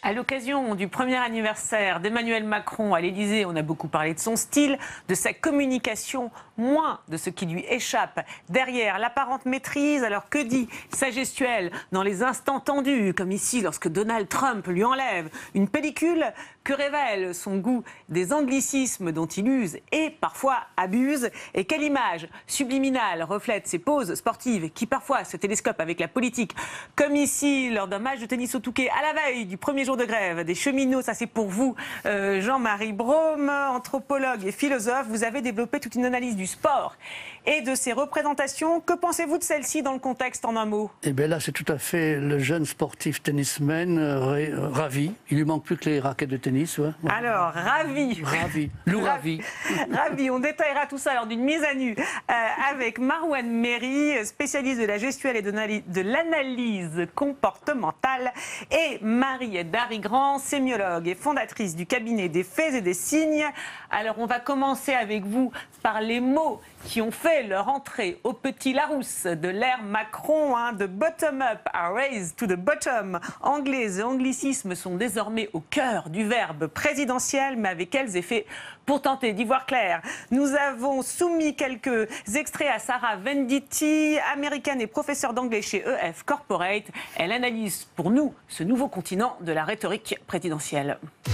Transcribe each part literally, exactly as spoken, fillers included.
À l'occasion du premier anniversaire d'Emmanuel Macron à l'Élysée, on a beaucoup parlé de son style, de sa communication, moins de ce qui lui échappe derrière l'apparente maîtrise. Alors que dit sa gestuelle dans les instants tendus, comme ici lorsque Donald Trump lui enlève une pellicule? Que révèle son goût des anglicismes dont il use et parfois abuse? Et quelle image subliminale reflète ses poses sportives qui parfois se télescopent avec la politique? Comme ici lors d'un match de tennis au Touquet à la veille du premier jour de grève des cheminots. Ça c'est pour vous, euh, Jean-Marie Brome, anthropologue et philosophe. Vous avez développé toute une analyse du sport et de ses représentations. Que pensez-vous de celle-ci dans le contexte, en un mot? Eh bien là, c'est tout à fait le jeune sportif tennisman euh, ravi. Il lui manque plus que les raquettes de tennis. Ouais. Alors, ravi. Ravi. Lou ravi. Ravi. On détaillera tout ça lors d'une mise à nu euh, avec Marouane Méry, spécialiste de la gestuelle et de l'analyse comportementale, et Marie Darigrand, sémiologue et fondatrice du cabinet des faits et des signes. Alors, on va commencer avec vous par les mots qui ont fait leur entrée au Petit Larousse de l'ère Macron, hein, de bottom-up à raise to the bottom. Anglais et anglicismes sont désormais au cœur du verbe présidentiel, mais avec quels effets? Pour tenter d'y voir clair, nous avons soumis quelques extraits à Sarah Venditti, américaine et professeure d'anglais chez E F Corporate. Elle analyse pour nous ce nouveau continent de la rhétorique présidentielle.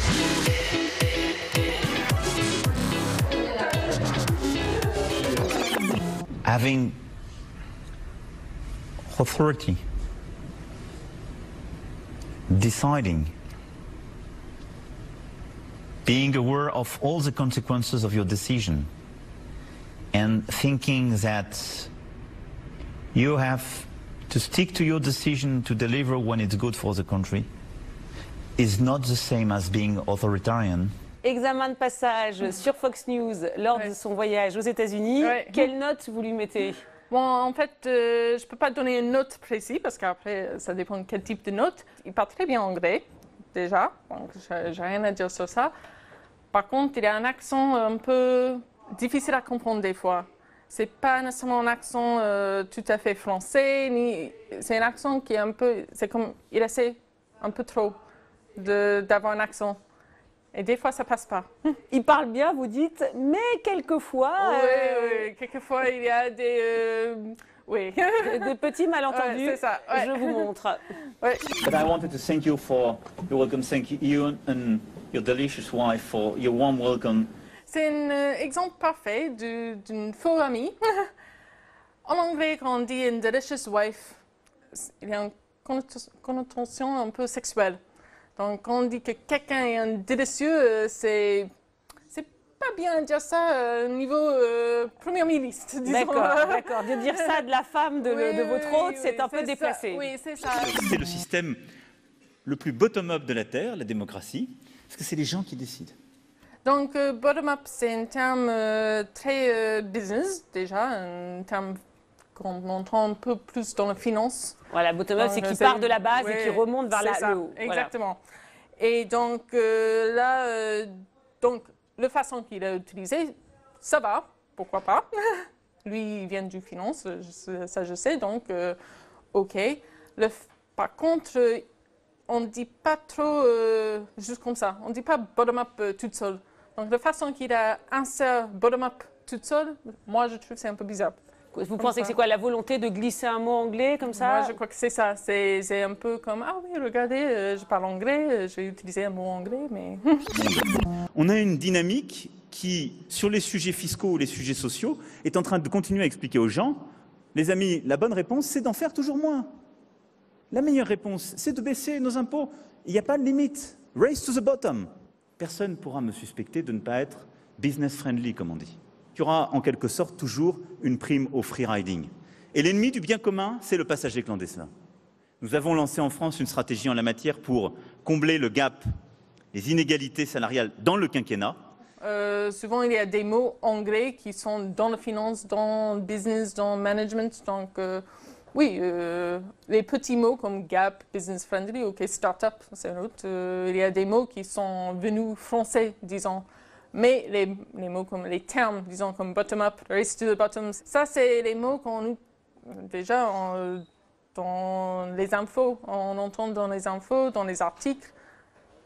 Having authority, deciding, being aware of all the consequences of your decision, and thinking that you have to stick to your decision to deliver when it's good for the country is not the same as being authoritarian. Examen de passage sur Fox News lors ouais. de son voyage aux États-Unis. Ouais. Quelle note vous lui mettez? Bon, en fait, euh, je ne peux pas donner une note précise parce qu'après, ça dépend de quel type de note. Il parle très bien anglais, déjà, donc je n'ai rien à dire sur ça. Par contre, il a un accent un peu difficile à comprendre des fois. Ce n'est pas nécessairement un accent euh, tout à fait français, ni... c'est un accent qui est un peu... C'est comme... Il essaie un peu trop d'avoir un accent. Et des fois, ça passe pas. Il parle bien, vous dites, mais quelquefois... Oui, euh... oui, quelquefois, il y a des... Euh... Oui. Des, des petits malentendus. Ouais, c'est ça. Ouais. Je vous montre. Ouais. But I wanted to thank you for your welcome. Thank you and your delicious wife for your warm welcome. C'est un euh, exemple parfait d'une faux amie. En anglais, quand on dit une delicious wife, il y a une connotation un peu sexuelle. Donc, quand on dit que quelqu'un est un délicieux, c'est c'est pas bien de dire ça au niveau euh, premier ministre, disons. D'accord, d'accord. De dire ça de la femme de, oui, de votre hôte, oui, c'est oui, un peu déplacé. Ça. Oui, c'est ça. C'est le système le plus bottom-up de la Terre, la démocratie, parce que c'est les gens qui décident. Donc, euh, bottom-up, c'est un terme euh, très euh, business, déjà, un terme qu'on entend un peu plus dans la finance. Voilà, bottom-up, c'est qui part de la base oui, et qui remonte vers la, le haut. Exactement. Voilà. Et donc, euh, là, euh, donc, la façon qu'il a utilisé, ça va, pourquoi pas. Lui, il vient du finance, je, ça je sais, donc, euh, OK. Le, par contre, euh, on ne dit pas trop euh, juste comme ça. On ne dit pas bottom-up euh, toute seule. Donc, la façon qu'il a inséré bottom-up toute seule, moi, je trouve que c'est un peu bizarre. Vous comme pensez ça. que c'est quoi, la volonté de glisser un mot anglais comme ça? Moi, je crois que c'est ça. C'est un peu comme, ah oui, regardez, euh, je parle anglais, euh, je vais utiliser un mot anglais, mais... On a une dynamique qui, sur les sujets fiscaux ou les sujets sociaux, est en train de continuer à expliquer aux gens, les amis, la bonne réponse, c'est d'en faire toujours moins. La meilleure réponse, c'est de baisser nos impôts. Il n'y a pas de limite. Race to the bottom. Personne ne pourra me suspecter de ne pas être business friendly, comme on dit. Il y aura en quelque sorte toujours une prime au free riding. Et l'ennemi du bien commun, c'est le passager clandestin. Nous avons lancé en France une stratégie en la matière pour combler le gap, les inégalités salariales dans le quinquennat. Euh, souvent, il y a des mots anglais qui sont dans la finance, dans le business, dans le management. Donc, euh, oui, euh, les petits mots comme gap, business friendly, OK, start-up, c'est un autre. Euh, il y a des mots qui sont venus français, disons. Mais les, les mots comme les termes, disons comme bottom-up, race to the bottom, ça c'est les mots qu'on déjà on, dans les infos, on entend dans les infos, dans les articles.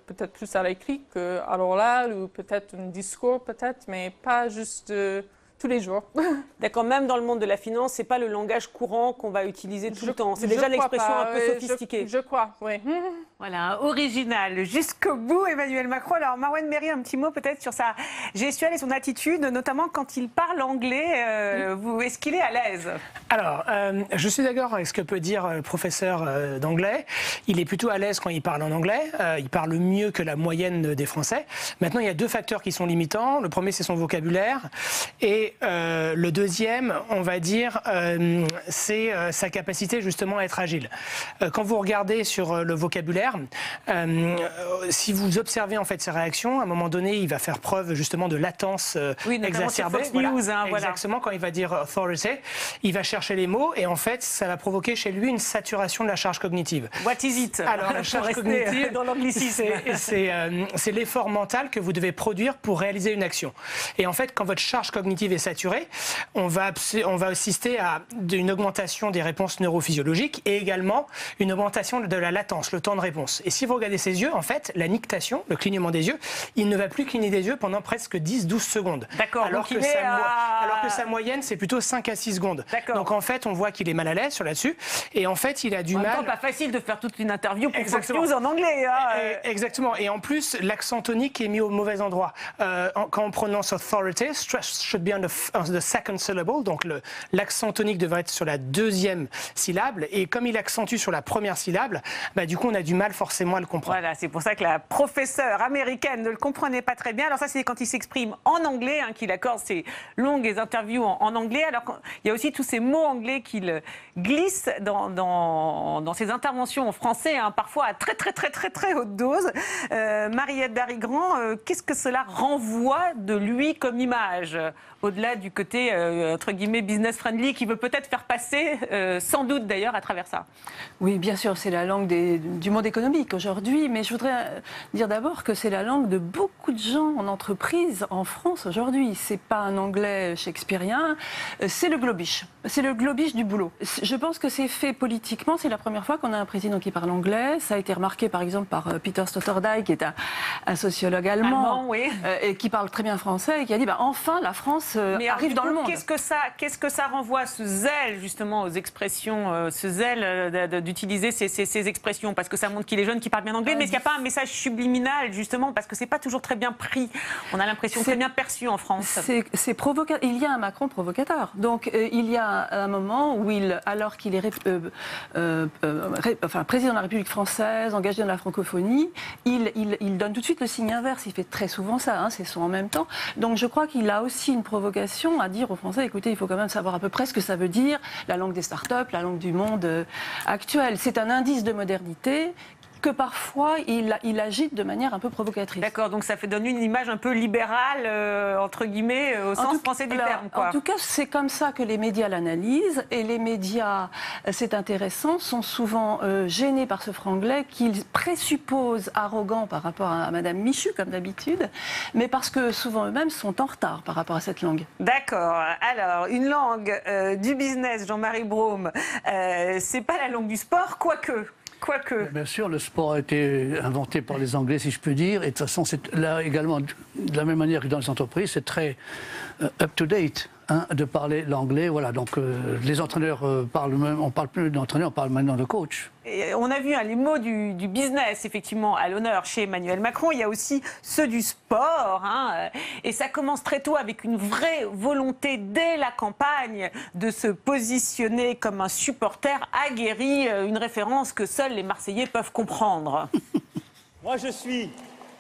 peut-être plus à l'écrit qu'à l'oral, ou peut-être un discours, peut-être, mais pas juste euh, tous les jours. D'accord, même dans le monde de la finance, c'est pas le langage courant qu'on va utiliser tout Je, le temps. C'est déjà l'expression un peu oui, sophistiquée. Je, je crois, oui. Voilà, original jusqu'au bout, Emmanuel Macron. Alors, Marouane Méry, un petit mot peut-être sur sa gestuelle et son attitude, notamment quand il parle anglais. Euh, vous, est-ce qu'il est à l'aise? Alors, euh, je suis d'accord avec ce que peut dire le professeur euh, d'anglais. Il est plutôt à l'aise quand il parle en anglais. Euh, il parle mieux que la moyenne des Français. Maintenant, il y a deux facteurs qui sont limitants. Le premier, c'est son vocabulaire. Et euh, le deuxième, on va dire, euh, c'est euh, sa capacité justement à être agile. Euh, quand vous regardez sur euh, le vocabulaire, euh, si vous observez en fait ses réactions, à un moment donné, il va faire preuve justement de latence euh, oui, exacerbée. Fox News, voilà. hein, voilà. Exactement, quand il va dire authority, il va chercher les mots et en fait, ça va provoquer chez lui une saturation de la charge cognitive. What is it? Alors, la charge cognitive, dans l'anglicisme, c'est euh, l'effort mental que vous devez produire pour réaliser une action. Et en fait, quand votre charge cognitive est saturée, on va, on va assister à une augmentation des réponses neurophysiologiques et également une augmentation de la latence, le temps de réponse. Et si vous regardez ses yeux, en fait, la nictation, le clignement des yeux, il ne va plus cligner des yeux pendant presque dix à douze secondes. D'accord. Alors, que sa à... alors que sa moyenne, c'est plutôt cinq à six secondes. Donc en fait, on voit qu'il est mal à l'aise sur là-dessus. Et en fait, il a du en mal... En même temps, pas facile de faire toute une interview pour Fox News en anglais. Hein. Et, exactement. Et en plus, l'accent tonique est mis au mauvais endroit. Euh, quand on prononce authority, stress should be on the, on the second syllable. Donc l'accent tonique devrait être sur la deuxième syllabe. Et comme il accentue sur la première syllabe, bah, du coup, on a du mal forcément à le comprendre. Voilà, c'est pour ça que la professeure américaine ne le comprenait pas très bien. Alors ça, c'est quand il s'exprime en anglais, hein, qu'il accorde ses longues interviews en, en anglais. Alors il y a aussi tous ces mots anglais qu'il glisse dans, dans, dans ses interventions en français, hein, parfois à très très très très très haute dose. Euh, Mariette Darigrand, euh, qu'est-ce que cela renvoie de lui comme image, au-delà du côté euh, entre guillemets business friendly qu'il veut peut-être faire passer, euh, sans doute d'ailleurs à travers ça? Oui, bien sûr, c'est la langue des, du monde économique aujourd'hui, mais je voudrais dire d'abord que c'est la langue de beaucoup de gens en entreprise en France aujourd'hui. C'est pas un anglais shakespearien, c'est le globish. C'est le globish du boulot. Je pense que c'est fait politiquement. C'est la première fois qu'on a un président qui parle anglais. Ça a été remarqué par exemple par Peter Sloterdijk, qui est un, un sociologue allemand, allemand oui. euh, et qui parle très bien français et qui a dit bah, enfin la France euh, Mais arrive alors, dans coup, le monde. Qu'est-ce que ça, qu'est-ce que ça renvoie, ce zèle justement aux expressions, euh, ce zèle euh, d'utiliser ces, ces, ces expressions, parce que ça montre qu'il est jeune, qu'il parle bien anglais, euh, mais est-ce qu'il n'y a pas un message subliminal justement, parce que c'est pas toujours très bien pris. On a l'impression très bien perçu en France. C'est provocateur. Il y a un Macron provocateur. Donc euh, il y a un moment où il, alors qu'il est euh, euh, euh, ré, enfin, président de la République française, engagé dans la francophonie, il, il, il donne tout de suite le signe inverse. Il fait très souvent ça, hein, c'est son en même temps. Donc je crois qu'il a aussi une provocation à dire aux Français, écoutez, il faut quand même savoir à peu près ce que ça veut dire, la langue des start-up, la langue du monde euh, actuel. C'est un indice de modernité que parfois il, il agite de manière un peu provocatrice. D'accord, donc ça fait donner une image un peu libérale, euh, entre guillemets, au sens tout, français du alors, terme. Quoi. En tout cas, c'est comme ça que les médias l'analysent, et les médias, c'est intéressant, sont souvent euh, gênés par ce franglais qu'ils présupposent arrogant par rapport à, à Madame Michu, comme d'habitude, mais parce que souvent eux-mêmes sont en retard par rapport à cette langue. D'accord. Alors, une langue euh, du business, Jean-Marie Brome, euh, c'est pas la langue du sport, quoique. Quoique. Bien sûr, le sport a été inventé par les Anglais, si je peux dire. Et de toute façon, c'est là également, de la même manière que dans les entreprises, c'est très euh, up-to-date hein, de parler l'anglais. Voilà, donc euh, les entraîneurs euh, parlent même, on parle plus d'entraîneur, on parle maintenant de coach. Et on a vu hein, les mots du, du business, effectivement, à l'honneur chez Emmanuel Macron. Il y a aussi ceux du sport. Hein, et ça commence très tôt avec une vraie volonté, dès la campagne, de se positionner comme un supporter aguerri, une référence que seuls les Marseillais peuvent comprendre. Moi, je suis,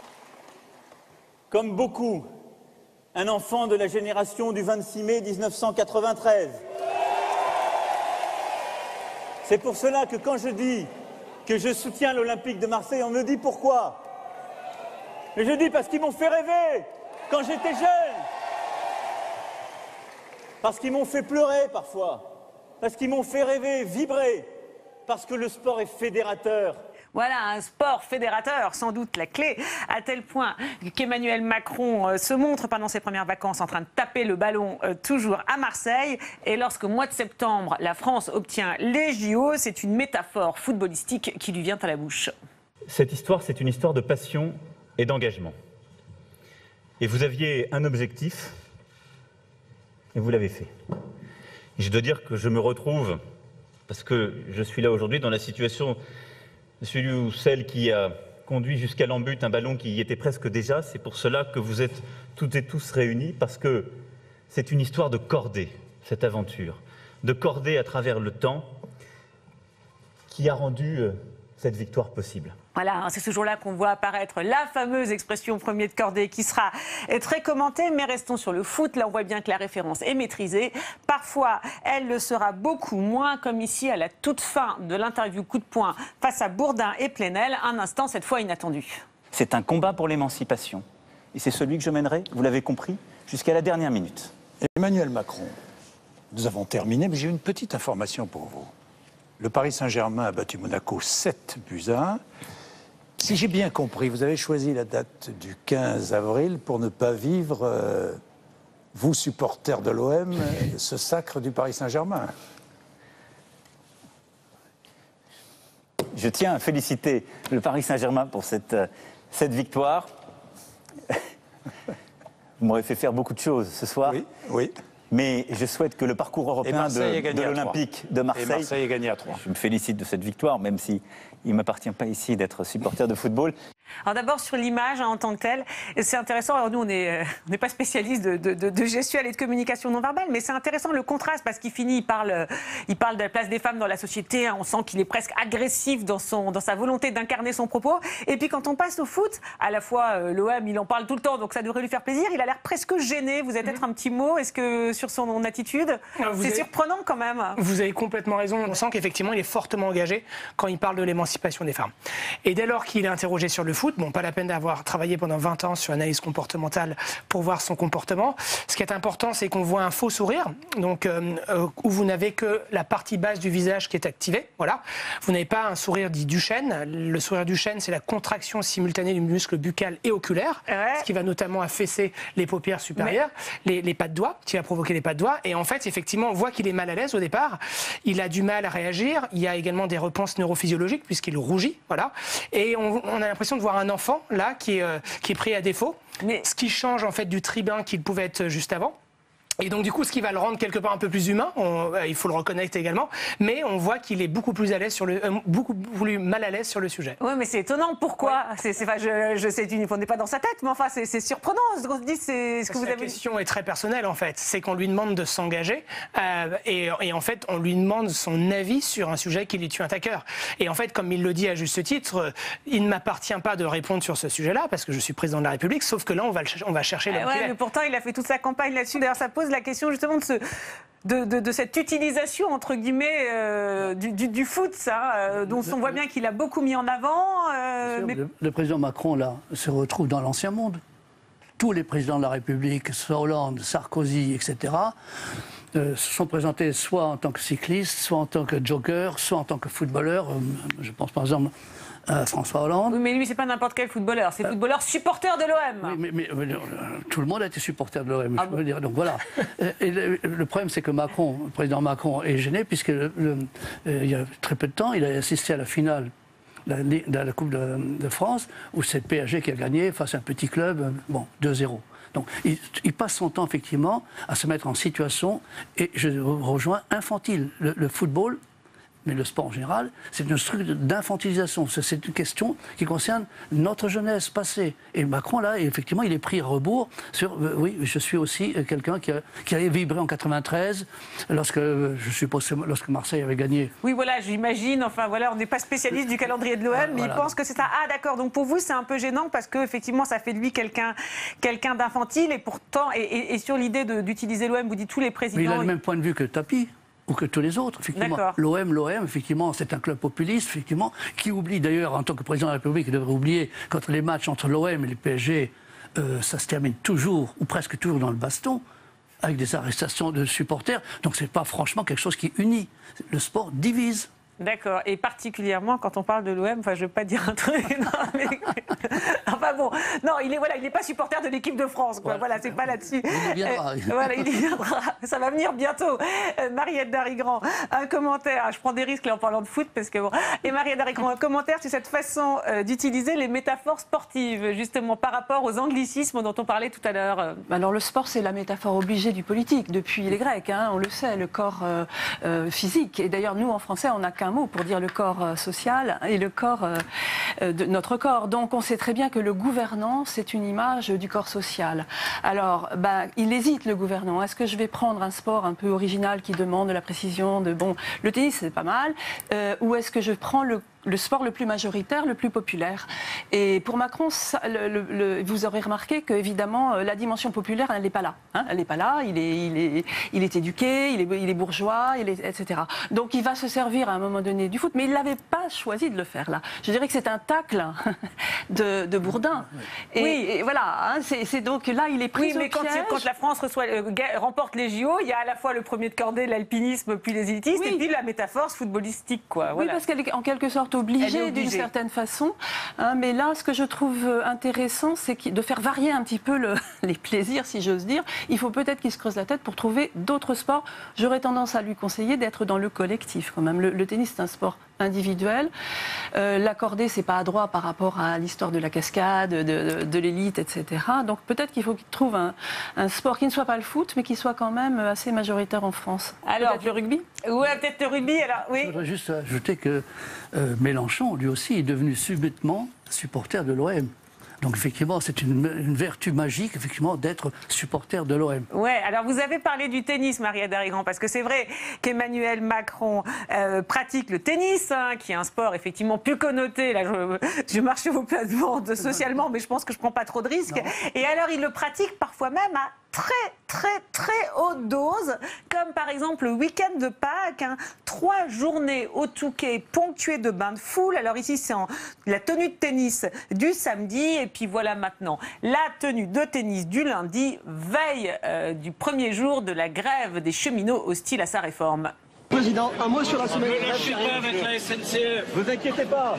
comme beaucoup, un enfant de la génération du vingt-six mai mille neuf cent quatre-vingt-treize. C'est pour cela que quand je dis que je soutiens l'Olympique de Marseille, on me dit pourquoi. Mais je dis parce qu'ils m'ont fait rêver quand j'étais jeune. Parce qu'ils m'ont fait pleurer parfois. Parce qu'ils m'ont fait rêver, vibrer. Parce que le sport est fédérateur. Voilà, un sport fédérateur, sans doute la clé, à tel point qu'Emmanuel Macron euh, se montre pendant ses premières vacances en train de taper le ballon euh, toujours à Marseille. Et lorsqu'au mois de septembre, la France obtient les J O, c'est une métaphore footballistique qui lui vient à la bouche. cette histoire, c'est une histoire de passion et d'engagement. Et vous aviez un objectif, et vous l'avez fait. Et je dois dire que je me retrouve, parce que je suis là aujourd'hui, dans la situation de celui ou celle qui a conduit jusqu'à l'en-but un ballon qui y était presque déjà. C'est pour cela que vous êtes toutes et tous réunis, parce que c'est une histoire de cordée, cette aventure. De cordée à travers le temps, qui a rendu euh, cette victoire possible. Voilà, c'est ce jour-là qu'on voit apparaître la fameuse expression premier de cordée qui sera très commentée, mais restons sur le foot. Là, on voit bien que la référence est maîtrisée. Parfois, elle le sera beaucoup moins, comme ici à la toute fin de l'interview coup de poing face à Bourdin et Plenel. Un instant, cette fois inattendu. C'est un combat pour l'émancipation. Et c'est celui que je mènerai, vous l'avez compris, jusqu'à la dernière minute. Emmanuel Macron, nous avons terminé, mais j'ai une petite information pour vous. Le Paris Saint-Germain a battu Monaco sept buts à un. Si j'ai bien compris, vous avez choisi la date du quinze avril pour ne pas vivre, euh, vous supporters de l'O M, ce sacre du Paris Saint-Germain. Je tiens à féliciter le Paris Saint-Germain pour cette, euh, cette victoire. Vous m'aurez fait faire beaucoup de choses ce soir. Oui, oui. Mais je souhaite que le parcours européen de, de l'Olympique de Marseille... Et Marseille est gagné à trois. Je me félicite de cette victoire, même si il ne m'appartient pas ici d'être supporter de football. Alors d'abord sur l'image hein, en tant que telle, c'est intéressant. Alors nous on n'est on n'est pas spécialiste de, de, de, de gestuelle et de communication non verbale, mais c'est intéressant le contraste parce qu'il finit, il parle, il parle de la place des femmes dans la société. Hein, on sent qu'il est presque agressif dans son, dans sa volonté d'incarner son propos. Et puis quand on passe au foot, à la fois euh, l'O M, il en parle tout le temps, donc ça devrait lui faire plaisir. Il a l'air presque gêné. Vous avez peut-être un petit mot, est-ce que sur son attitude, c'est avez... surprenant quand même. Vous avez complètement raison. On sent qu'effectivement il est fortement engagé quand il parle de l'émancipation des femmes. Et dès lors qu'il est interrogé sur le foot, bon, pas la peine d'avoir travaillé pendant vingt ans sur l'analyse comportementale pour voir son comportement. Ce qui est important, c'est qu'on voit un faux sourire, donc euh, euh, où vous n'avez que la partie basse du visage qui est activée. Voilà. Vous n'avez pas un sourire dit Duchenne. Le sourire Duchenne, c'est la contraction simultanée du muscle buccal et oculaire, ouais. Ce qui va notamment affaisser les paupières supérieures, ouais. les, les pas de doigts, qui va provoquer les pas de doigts. Et en fait, effectivement, on voit qu'il est mal à l'aise au départ. Il a du mal à réagir. Il y a également des réponses neurophysiologiques puisqu'il rougit. Voilà. Et on, on a l'impression de voir un enfant là qui est, euh, qui est pris à défaut, mais ce qui change en fait du tribun qu'il pouvait être juste avant. Et donc du coup, ce qui va le rendre quelque part un peu plus humain, on, euh, il faut le reconnaître également, mais on voit qu'il est beaucoup plus à l'aise sur le, euh, beaucoup plus mal à l'aise sur le sujet. Oui, mais c'est étonnant. Pourquoi ouais. c'est, c'est, enfin, je, je sais, on n'est pas dans sa tête, mais enfin, c'est, c'est surprenant. Ce qu'on se dit, c'est ce que vous la avez. La question est très personnelle en fait. C'est qu'on lui demande de s'engager euh, et, et en fait, on lui demande son avis sur un sujet qui lui tient à cœur. Et en fait, comme il le dit à juste titre, il ne m'appartient pas de répondre sur ce sujet-là parce que je suis président de la République. Sauf que là, on va, le, on va chercher l'homme qu'il est. Mais pourtant, il a fait toute sa campagne là-dessus. D'ailleurs, ça pose la question justement de ce, De, de, de cette utilisation, entre guillemets, euh, du, du, du foot, ça, euh, dont on voit bien qu'il a beaucoup mis en avant. Euh, sûr, mais... le, le président Macron, là, se retrouve dans l'ancien monde. Tous les présidents de la République, soit Hollande, Sarkozy, et cetera, euh, se sont présentés soit en tant que cyclistes, soit en tant que joggers, soit en tant que footballeurs. Euh, je pense par exemple à François Hollande. Oui, mais lui, c'est pas n'importe quel footballeur, c'est euh, footballeur supporter de l'O M. Oui, mais, mais, mais, tout le monde a été supporter de l'O M, ah je bon. veux dire. Donc voilà. Et le, le problème, c'est que Macron, le président Macron, est gêné, puisque le, le, euh, il y a très peu de temps, il a assisté à la finale de la, la Coupe de, de France, où c'est le P S G qui a gagné face à un petit club, bon, deux zéro. Donc il, il passe son temps, effectivement, à se mettre en situation, et je rejoins, infantile. Le, le football, mais le sport en général, c'est une structure d'infantilisation. C'est une question qui concerne notre jeunesse passée. Et Macron, là, effectivement, il est pris à rebours sur... Euh, oui, je suis aussi quelqu'un qui a, qui a vibré en quatre-vingt-treize, lorsque, je suppose, lorsque Marseille avait gagné. Oui, voilà, j'imagine. Enfin, voilà, on n'est pas spécialiste du calendrier de l'O M, mais voilà. Il pense que c'est ça. Ah, d'accord. Donc, pour vous, c'est un peu gênant parce qu'effectivement, ça fait de lui quelqu'un quelqu'un d'infantile. Et pourtant, et, et, et sur l'idée d'utiliser l'O M, vous dites tous les présidents... Mais il a le ils... même point de vue que Tapi. Ou que tous les autres, effectivement. L'O M, l'O M, effectivement, c'est un club populiste, effectivement, qui oublie d'ailleurs, en tant que président de la République, il devrait oublier, quand les matchs entre l'O M et le P S G, euh, ça se termine toujours, ou presque toujours dans le baston, avec des arrestations de supporters. Donc c'est pas franchement quelque chose qui unit. Le sport divise. D'accord, et particulièrement quand on parle de l'O M, enfin je ne veux pas dire un truc, non, mais... enfin bon, non, il est voilà, il n'est pas supporter de l'équipe de France, quoi. Ouais, voilà, c'est pas là-dessus. Il y viendra. Euh, voilà, il y viendra, ça va venir bientôt. Euh, Mariette Darigrand, un commentaire, je prends des risques là en parlant de foot, parce que bon, et Mariette Darigrand, un commentaire sur cette façon euh, d'utiliser les métaphores sportives, justement par rapport aux anglicismes dont on parlait tout à l'heure. Alors le sport, c'est la métaphore obligée du politique, depuis les Grecs, hein, on le sait, le corps euh, euh, physique, et d'ailleurs nous en français, on n'a qu'un mot pour dire le corps euh, social et le corps euh, de notre corps. Donc on sait très bien que le gouvernant, c'est une image du corps social. Alors, bah, il hésite le gouvernant. Est-ce que je vais prendre un sport un peu original qui demande de la précision, de bon, le tennis c'est pas mal, euh, ou est-ce que je prends le le sport le plus majoritaire, le plus populaire. Et pour Macron, ça, le, le, le, vous aurez remarqué qu'évidemment, la dimension populaire, elle n'est pas là. Hein, elle n'est pas là, il est, il est, il est éduqué, il est, il est bourgeois, il est, et cetera. Donc il va se servir à un moment donné du foot, mais il n'avait pas choisi de le faire là. Je dirais que c'est un tacle de, de Bourdin. Et, oui. Et voilà, hein, c'est donc là, il est pris oui, mais au quand, piège. quand la France reçoit, euh, remporte les J O, il y a à la fois le premier de cordée, l'alpinisme, puis les élitistes, oui. et puis la métaphore footballistique, quoi. Voilà. Oui, parce qu'elle est en quelque sorte obligée d'une certaine façon. Hein, mais là, ce que je trouve intéressant, c'est de faire varier un petit peu le, les plaisirs, si j'ose dire. Il faut peut-être qu'il se creuse la tête pour trouver d'autres sports. J'aurais tendance à lui conseiller d'être dans le collectif, quand même. Le, le tennis, c'est un sport individuel. Euh, L'accordé, c'est pas adroit par rapport à l'histoire de la cascade, de, de, de l'élite, et cetera. Donc peut-être qu'il faut qu'il trouve un, un sport qui ne soit pas le foot, mais qui soit quand même assez majoritaire en France. Alors, peut-être le rugby. Oui, peut-être le rugby. Alors, oui. Je voudrais juste ajouter que euh, Mélenchon, lui aussi, est devenu subitement supporter de l'O M. Donc effectivement, c'est une, une vertu magique, effectivement, d'être supporter de l'O M. Ouais. Alors vous avez parlé du tennis, Mariette Darigrand, parce que c'est vrai qu'Emmanuel Macron euh, pratique le tennis, hein, qui est un sport effectivement plus connoté. Là, je, je marche sur vos plates-bandes socialement, mais je pense que je prends pas trop de risques. Non. Et alors, il le pratique parfois même à très, très, très haute dose, comme par exemple le week-end de Pâques, hein, trois journées au Touquet ponctuées de bains de foule. Alors ici, c'est la tenue de tennis du samedi, et puis voilà maintenant la tenue de tennis du lundi, veille euh, du premier jour de la grève des cheminots hostiles à sa réforme. Président, un mot sur la semaine. Ne lâchez pas avec la S N C F. Vous inquiétez pas.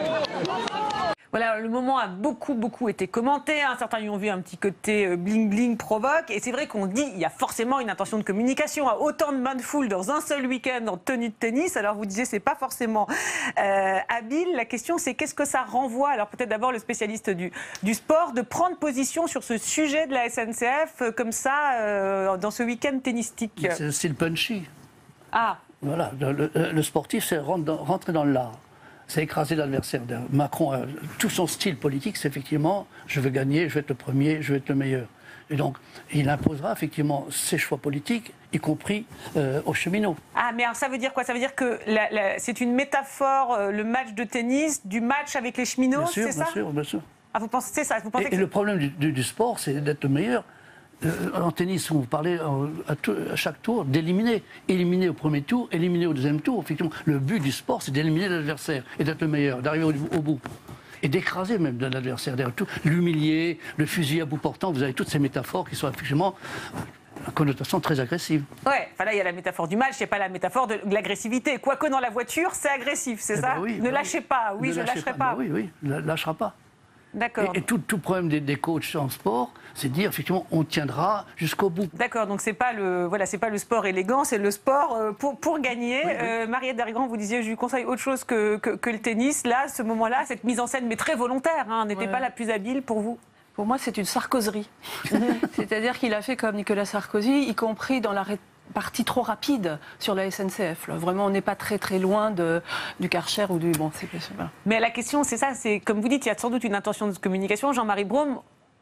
Voilà, le moment a beaucoup, beaucoup été commenté. Hein. Certains y ont vu un petit côté bling-bling provoque. Et c'est vrai qu'on dit qu'il y a forcément une intention de communication. À autant de bains de foule dans un seul week-end en tenue de tennis. Alors vous disiez, c'est pas forcément euh, habile. La question, c'est qu'est-ce que ça renvoie? Alors peut-être d'abord le spécialiste du, du sport, de prendre position sur ce sujet de la S N C F euh, comme ça, euh, dans ce week-end tennistique. C'est le style punchy. Ah. Voilà, le, le, le sportif, c'est rentrer dans l'art. C'est écraser l'adversaire. Macron, euh, tout son style politique, c'est effectivement je veux gagner, je veux être le premier, je veux être le meilleur. Et donc, il imposera effectivement ses choix politiques, y compris euh, aux cheminots. Ah, mais alors ça veut dire quoi? Ça veut dire que la, la, c'est une métaphore, euh, le match de tennis, du match avec les cheminots, c'est ça? Bien sûr, bien sûr. Ah, vous pensez, c'est ça, vous pensez Et, que et le problème du, du, du sport, c'est d'être le meilleur. Euh, en tennis, vous parlez à, tout, à chaque tour d'éliminer. Éliminer au premier tour, éliminer au deuxième tour. Effectivement, le but du sport, c'est d'éliminer l'adversaire et d'être le meilleur, d'arriver au, au bout. Et d'écraser même de l'adversaire. L'humilier, le fusil à bout portant. Vous avez toutes ces métaphores qui sont effectivement à connotation très agressive. Ouais, enfin là, il y a la métaphore du match, il n'y a pas la métaphore de l'agressivité. Quoique dans la voiture, c'est agressif, c'est eh ça? ben oui, Ne ben lâchez pas, oui, ne je ne lâcherai pas. pas. Ben oui, oui, ne lâchera pas. D'accord. Et, et tout, tout problème des, des coachs en sport, c'est de dire effectivement on tiendra jusqu'au bout. D'accord, donc c'est pas le voilà, c'est pas le sport élégant, c'est le sport euh, pour pour gagner. Oui, oui. Euh, Mariette Darigrand, vous disiez, je lui conseille autre chose que, que, que le tennis. Là, ce moment-là, cette mise en scène, mais très volontaire, hein, n'était ouais. pas la plus habile pour vous? Pour moi, c'est une sarkoserie. C'est-à-dire qu'il a fait comme Nicolas Sarkozy, y compris dans la partie trop rapide sur la S N C F. Là. Vraiment, on n'est pas très très loin de, du Karcher ou du... Bon, c'est voilà. Mais la question, c'est ça, c'est comme vous dites, il y a sans doute une intention de communication. Jean-Marie Brome,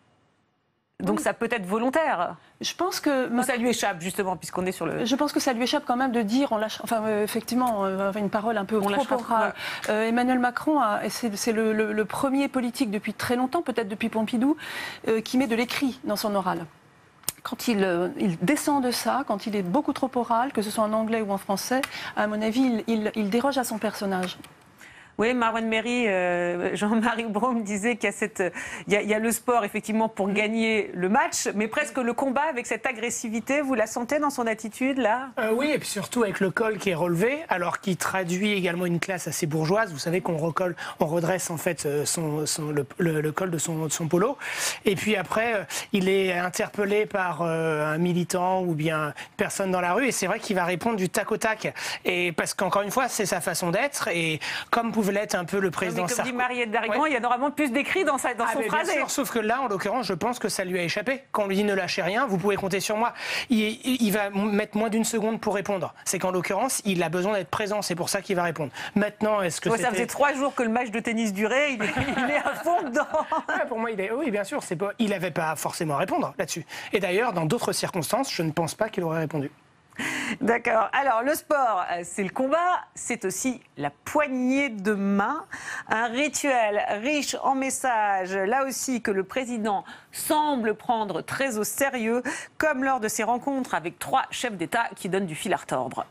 donc oui. ça peut être volontaire. Je pense que... Ou ça lui échappe, justement, puisqu'on est sur le... Je pense que ça lui échappe quand même de dire, on lâche... enfin, euh, effectivement, euh, une parole un peu on trop orale. Ouais. Euh, Emmanuel Macron, c'est le, le, le premier politique depuis très longtemps, peut-être depuis Pompidou, euh, qui met de l'écrit dans son oral. Quand il, euh, il descend de ça, quand il est beaucoup trop oral, que ce soit en anglais ou en français, à mon avis, il, il, il déroge à son personnage. Oui, Marwan Méry, euh, Jean-Marie Brome disait qu'il y a, cette, il y a, il y a le sport effectivement pour gagner le match, mais presque le combat avec cette agressivité. Vous la sentez dans son attitude là? euh, Oui, et puis surtout avec le col qui est relevé, alors qu'il traduit également une classe assez bourgeoise. Vous savez qu'on recolle, on redresse en fait son, son, le, le, le col de son, de son polo. Et puis après, euh, il est interpellé par euh, un militant ou bien une personne dans la rue, et c'est vrai qu'il va répondre du tac au tac. Et parce qu'encore une fois, c'est sa façon d'être, et comme pouvait l'être un peu le président Sarkozy. Comme dit Sarko... Mariette Darigrand, ouais. Il y a normalement plus d'écrits dans, sa, dans ah, son phrasé. Bien sûr, sauf que là, en l'occurrence, je pense que ça lui a échappé. Quand on lui dit ne lâchez rien, vous pouvez compter sur moi. Il, il, il va mettre moins d'une seconde pour répondre. C'est qu'en l'occurrence, il a besoin d'être présent. C'est pour ça qu'il va répondre. Maintenant, est-ce que ouais, ça faisait trois jours que le match de tennis durait. Il est, il est à fond dedans. Ouais, pour moi, il est. Oui, bien sûr. C'est pas. Il n'avait pas forcément à répondre là-dessus. Et d'ailleurs, dans d'autres circonstances, je ne pense pas qu'il aurait répondu. D'accord. Alors, le sport, c'est le combat, c'est aussi la poignée de main. Un rituel riche en messages, là aussi, que le président semble prendre très au sérieux, comme lors de ses rencontres avec trois chefs d'État qui donnent du fil à retordre.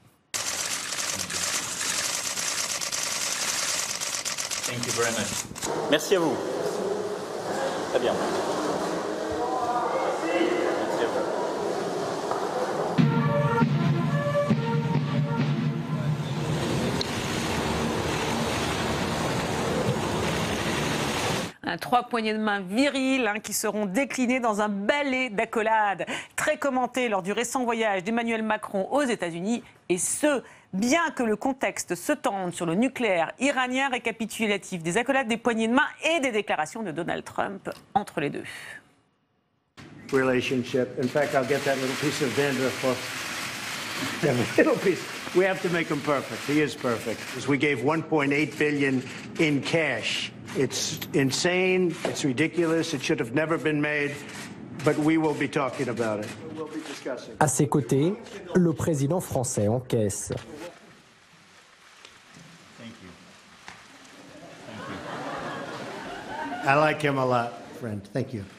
Thank you very much. Merci à vous. Très bien. Un trois poignées de main viriles hein, qui seront déclinées dans un ballet d'accolades, très commenté lors du récent voyage d'Emmanuel Macron aux États-Unis, et ce, bien que le contexte se tende sur le nucléaire iranien, récapitulatif des accolades, des poignées de main et des déclarations de Donald Trump entre les deux. Relationship. In fact, I'll get that little piece of dandruff off. That little piece. We have to make him perfect. He is perfect. Because we gave one point eight billion dollars in cash. It's insane. It's ridiculous. It should have never been made. But we will be talking about it. We'll be discussing. À ses côtés, le président français encaisse. Thank you. Thank you. I like him a lot, friend. Thank you.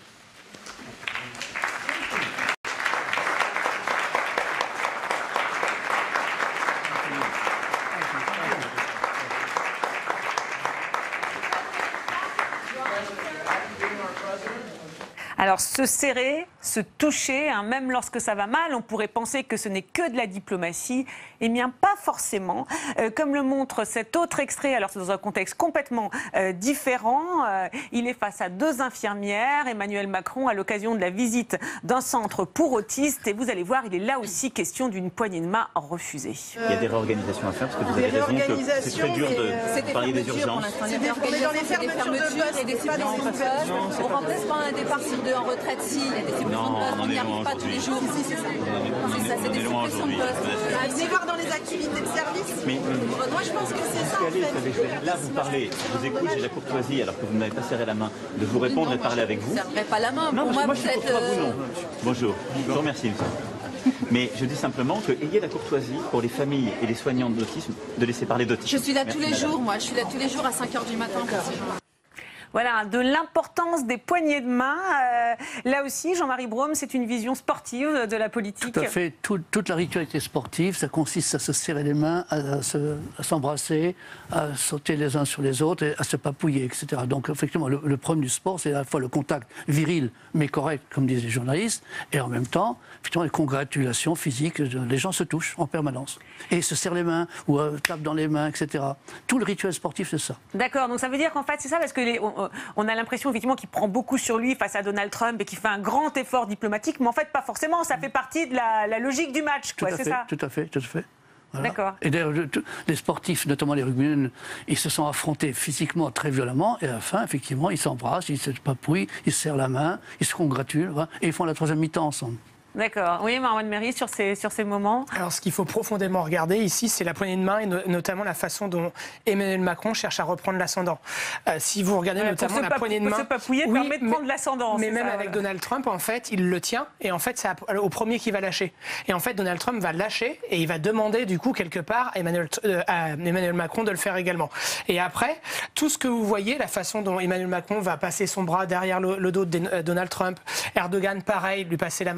Alors, se serrer, se toucher, hein, même lorsque ça va mal, on pourrait penser que ce n'est que de la diplomatie. Eh bien, pas forcément. Euh, comme le montre cet autre extrait, alors c'est dans un contexte complètement euh, différent. Euh, il est face à deux infirmières, Emmanuel Macron, à l'occasion de la visite d'un centre pour autistes. Et vous allez voir, il est là aussi question d'une poignée de main refusée. Il y a des réorganisations à faire, parce que vous avez raison que c'est très dur de parler des urgences. C'est des fermetures de postes et des suppressions. On remplace pas un départ sur deux en retraite, si. Il y a des suppressions de postes, on n'y arrive pas tous les jours. Si, c'est ça. C'est ça, c'est des suppressions de postes. Venez voir dans les activités de service. Mais, moi, je pense que c'est ça, en fait. Là, vous parlez, je vous écoute, j'ai la courtoisie, alors que vous ne m'avez pas serré la main, de vous répondre non, et de parler avec vous. Je ne serrerai pas la main. Non, pour moi, moi, vous je suis êtes... pour vous, non. Bonjour, je vous remercie. Mais je dis simplement que ayez la courtoisie pour les familles et les soignants d'autisme de laisser parler d'autisme. Je suis là Merci, tous les madame. jours, moi. Je suis là tous les jours à cinq heures du matin. Voilà, de l'importance des poignées de main. Euh, là aussi, Jean-Marie Brome, c'est une vision sportive de la politique. Tout à fait. Tout, toute la ritualité sportive, ça consiste à se serrer les mains, à, se, à s'embrasser, à sauter les uns sur les autres, et à se papouiller, et cetera. Donc, effectivement, le, le problème du sport, c'est à la fois le contact viril, mais correct, comme disent les journalistes, et en même temps, effectivement, les congratulations physiques. Les gens se touchent en permanence. Et se serrent les mains, ou euh, tapent dans les mains, et cetera. Tout le rituel sportif, c'est ça. D'accord, donc ça veut dire qu'en fait, c'est ça, parce que les, on, on a l'impression effectivement qu'il prend beaucoup sur lui face à Donald Trump et qu'il fait un grand effort diplomatique, mais en fait, pas forcément. Ça fait partie de la, la logique du match, quoi, c'est ça? Tout à fait, tout à fait. Voilà. D'accord. Et d'ailleurs, les sportifs, notamment les rugbymen, ils se sont affrontés physiquement très violemment, et à la fin, effectivement, ils s'embrassent, ils se papouillent, ils se serrent la main, ils se congratulent, voilà, et ils font la troisième mi-temps ensemble. D'accord. Oui, Marwan Méry, sur ces, sur ces moments. Alors, ce qu'il faut profondément regarder ici, c'est la poignée de main et no notamment la façon dont Emmanuel Macron cherche à reprendre l'ascendant. Euh, si vous regardez euh, notamment la poignée de main, se papouiller oui, permet de prendre l'ascendant. Mais même ça, avec voilà. Donald Trump, en fait, il le tient et en fait, c'est au premier qui va lâcher. Et en fait, Donald Trump va lâcher et il va demander du coup quelque part à Emmanuel, euh, à Emmanuel Macron de le faire également. Et après, tout ce que vous voyez, la façon dont Emmanuel Macron va passer son bras derrière le, le dos de Donald Trump, Erdogan, pareil, lui passer la main derrière le dos.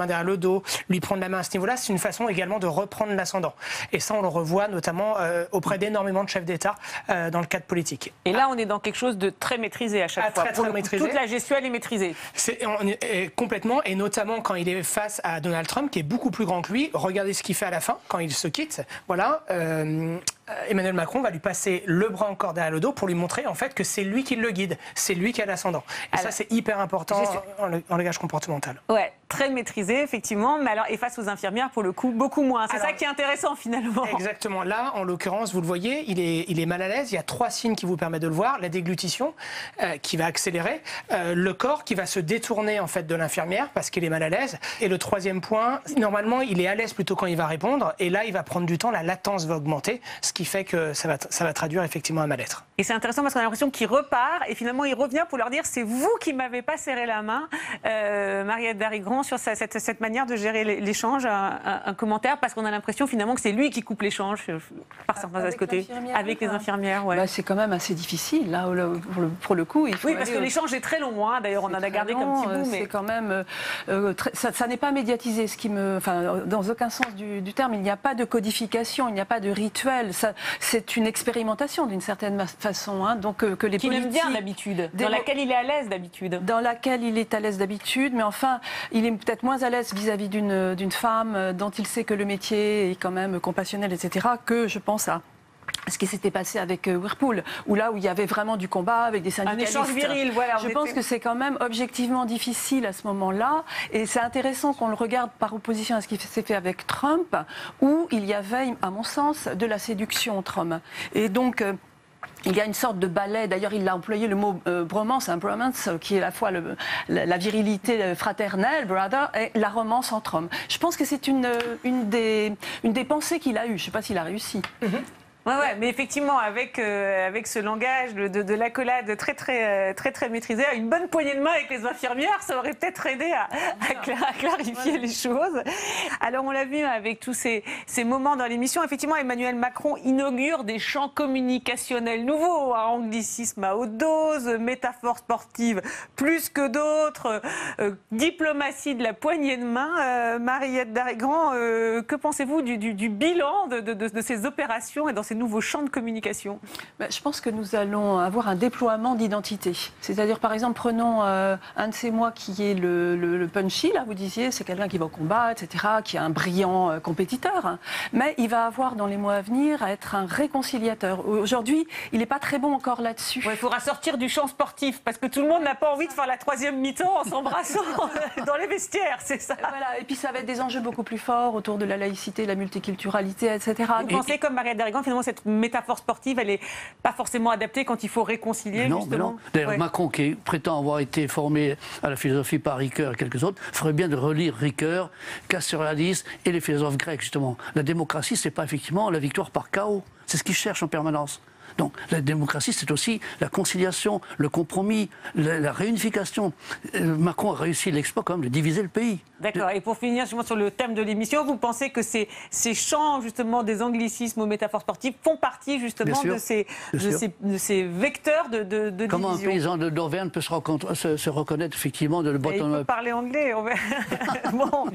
dos, lui prendre la main à ce niveau-là, c'est une façon également de reprendre l'ascendant. Et ça, on le revoit notamment euh, auprès d'énormément de chefs d'État euh, dans le cadre politique. Et là, on est dans quelque chose de très maîtrisé à chaque ah, fois. Très, très maîtrisé. Toute la gestuelle est maîtrisée. C'est, on est, complètement, et notamment quand il est face à Donald Trump, qui est beaucoup plus grand que lui. Regardez ce qu'il fait à la fin, quand il se quitte. Voilà. Euh, Emmanuel Macron va lui passer le bras encore derrière le dos pour lui montrer en fait que c'est lui qui le guide, c'est lui qui a l'ascendant. Et alors, ça, c'est hyper important en, en langage comportemental. Ouais, très maîtrisé, effectivement. Mais alors, et face aux infirmières, pour le coup, beaucoup moins. C'est alors, ça qui est intéressant, finalement. Exactement. Là, en l'occurrence, vous le voyez, il est, il est mal à l'aise. Il y a trois signes qui vous permettent de le voir. La déglutition, euh, qui va accélérer. Euh, le corps qui va se détourner, en fait, de l'infirmière parce qu'il est mal à l'aise. Et le troisième point, normalement, il est à l'aise plutôt quand il va répondre. Et là, il va prendre du temps. La latence va augmenter. Ce qui fait que ça va, ça va traduire effectivement un mal-être. Et c'est intéressant parce qu'on a l'impression qu'il repart et finalement il revient pour leur dire c'est vous qui m'avez pas serré la main, euh, Mariette Darigrand, sur sa, cette, cette manière de gérer l'échange, un, un, un commentaire parce qu'on a l'impression finalement que c'est lui qui coupe l'échange par certains à ce côté, avec les infirmières. Ouais. Bah, c'est quand même assez difficile là pour le, pour le coup. Il faut oui, parce que l'échange est très long. Hein. D'ailleurs, on en a gardé long, comme petit bout, mais c'est quand même euh, très, ça, ça n'est pas médiatisé, ce qui me, enfin, dans aucun sens du, du terme. Il n'y a pas de codification, il n'y a pas de rituel. Ça, c'est une expérimentation d'une certaine façon, hein, donc euh, que les qu'il politiques... aime bien d'habitude, dans laquelle il est à l'aise d'habitude. Dans laquelle il est à l'aise d'habitude, mais enfin, il est peut-être moins à l'aise vis-à-vis d'une d'une femme dont il sait que le métier est quand même compassionnel, et cetera, que je pense à ce qui s'était passé avec Whirlpool, où là où il y avait vraiment du combat avec des syndicalistes. Un échange viril, voilà. Je pense était... que c'est quand même objectivement difficile à ce moment-là, et c'est intéressant qu'on le regarde par opposition à ce qui s'est fait avec Trump, où il y avait, à mon sens, de la séduction entre hommes. Et donc... Euh, il y a une sorte de ballet, d'ailleurs il a employé le mot euh, bromance, hein, bromance, qui est à la fois le, la, la virilité fraternelle, brother, et la romance entre hommes. Je pense que c'est une, une, des, une des pensées qu'il a eues, je ne sais pas s'il a réussi. Mm-hmm. Ouais, ouais, mais effectivement, avec, euh, avec ce langage de, de, de l'accolade très, très, très, très maîtrisé, une bonne poignée de main avec les infirmières, ça aurait peut-être aidé à, à, cla à clarifier les choses. Alors, on l'a vu avec tous ces, ces moments dans l'émission, effectivement, Emmanuel Macron inaugure des champs communicationnels nouveaux, hein, anglicisme à haute dose, métaphore sportive plus que d'autres, euh, diplomatie de la poignée de main. Euh, Mariette Darigrand, euh, que pensez-vous du, du, du bilan de, de, de, de ces opérations et dans ces nouveaux champs de communication? Ben, je pense que nous allons avoir un déploiement d'identité. C'est-à-dire, par exemple, prenons euh, un de ces mois qui est le, le, le punchy, là, vous disiez, c'est quelqu'un qui va au combat, et cetera, qui est un brillant euh, compétiteur, hein. Mais il va avoir, dans les mois à venir, à être un réconciliateur. Aujourd'hui, il n'est pas très bon encore là-dessus. Ouais, il faudra sortir du champ sportif, parce que tout le monde n'a pas envie de faire la troisième mi-temps en s'embrassant dans les vestiaires, c'est ça. Voilà. Et puis, ça va être des enjeux beaucoup plus forts autour de la laïcité, la multiculturalité, et cetera. Vous pensez, comme Mariette Darigrand, finalement, cette métaphore sportive, elle n'est pas forcément adaptée quand il faut réconcilier, non, justement. Non, d'ailleurs, ouais. Macron, qui prétend avoir été formé à la philosophie par Ricoeur et quelques autres, ferait bien de relire Ricoeur, Castoriadis et les philosophes grecs, justement. La démocratie, c'est pas effectivement la victoire par chaos. C'est ce qu'ils cherchent en permanence. Donc la démocratie, c'est aussi la conciliation, le compromis, la, la réunification. Euh, Macron a réussi l'exploit quand même de diviser le pays. D'accord. Et pour finir justement sur le thème de l'émission, vous pensez que ces, ces champs justement des anglicismes aux métaphores sportives font partie justement de ces, de, ces, de ces vecteurs de, de, de Comment division? un paysan d'Auvergne peut se, se, se reconnaître effectivement de le bottom-up? Il peut parler anglais. On va... bon,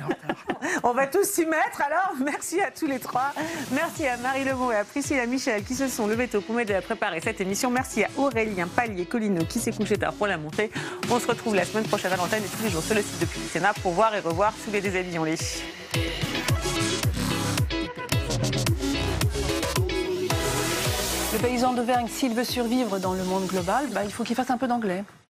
on va tous s'y mettre. Alors, merci à tous les trois. Merci à Marie Lemeau et à Priscilla Michel qui se sont levés tôt pour m'aider à préparer cette émission. Merci à Aurélien Pallier-Collineau qui s'est couché tard pour la montée. On se retrouve la semaine prochaine à l'antenne et tous les jours sur le site de Public Sénat pour voir et revoir tous les déshabillons-les. Le paysan d'Auvergne, s'il veut survivre dans le monde global, bah, il faut qu'il fasse un peu d'anglais.